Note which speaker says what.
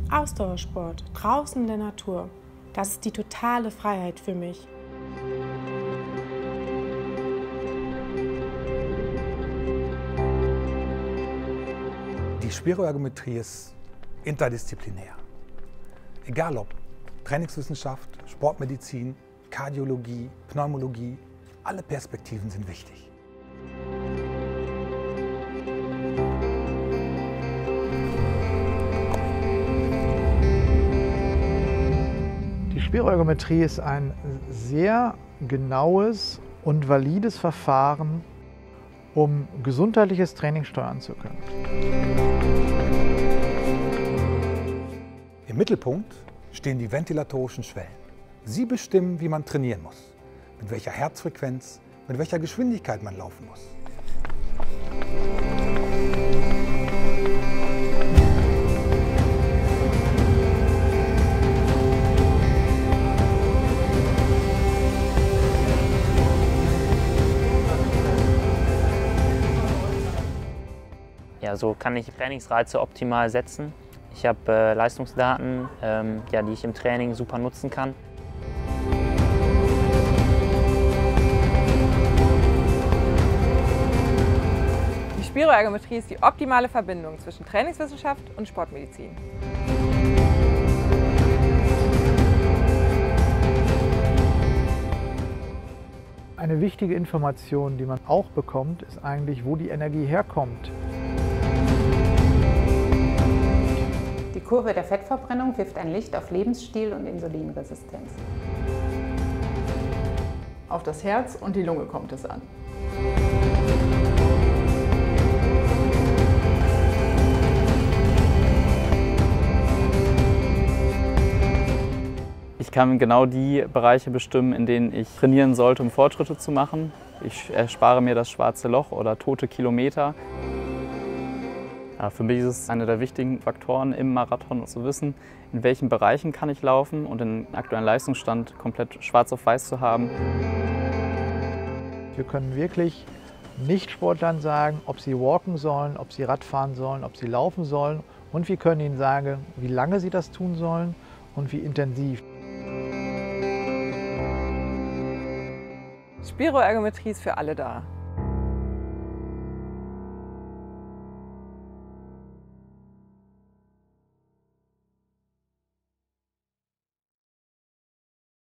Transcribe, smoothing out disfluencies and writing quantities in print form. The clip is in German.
Speaker 1: Ausdauersport, draußen in der Natur, das ist die totale Freiheit für mich.
Speaker 2: Die Spiroergometrie ist interdisziplinär. Egal ob Trainingswissenschaft, Sportmedizin, Kardiologie, Pneumologie, alle Perspektiven sind wichtig.
Speaker 3: Die Spiroergometrie ist ein sehr genaues und valides Verfahren, um gesundheitliches Training steuern zu können.
Speaker 2: Im Mittelpunkt stehen die ventilatorischen Schwellen. Sie bestimmen, wie man trainieren muss, mit welcher Herzfrequenz, mit welcher Geschwindigkeit man laufen muss.
Speaker 4: Ja, so kann ich Trainingsreize optimal setzen. Ich habe Leistungsdaten, die ich im Training super nutzen kann.
Speaker 5: Die Spiroergometrie ist die optimale Verbindung zwischen Trainingswissenschaft und Sportmedizin.
Speaker 3: Eine wichtige Information, die man auch bekommt, ist eigentlich, wo die Energie herkommt.
Speaker 6: Die Kurve der Fettverbrennung wirft ein Licht auf Lebensstil und Insulinresistenz.
Speaker 7: Auf das Herz und die Lunge kommt es an.
Speaker 8: Ich kann genau die Bereiche bestimmen, in denen ich trainieren sollte, um Fortschritte zu machen. Ich erspare mir das schwarze Loch oder tote Kilometer. Ja, für mich ist es einer der wichtigen Faktoren im Marathon zu wissen, in welchen Bereichen kann ich laufen und den aktuellen Leistungsstand komplett schwarz auf weiß zu haben.
Speaker 3: Wir können wirklich Nicht-Sportlern sagen, ob sie walken sollen, ob sie Radfahren sollen, ob sie laufen sollen, und wir können ihnen sagen, wie lange sie das tun sollen und wie intensiv.
Speaker 5: Spiroergometrie ist für alle da.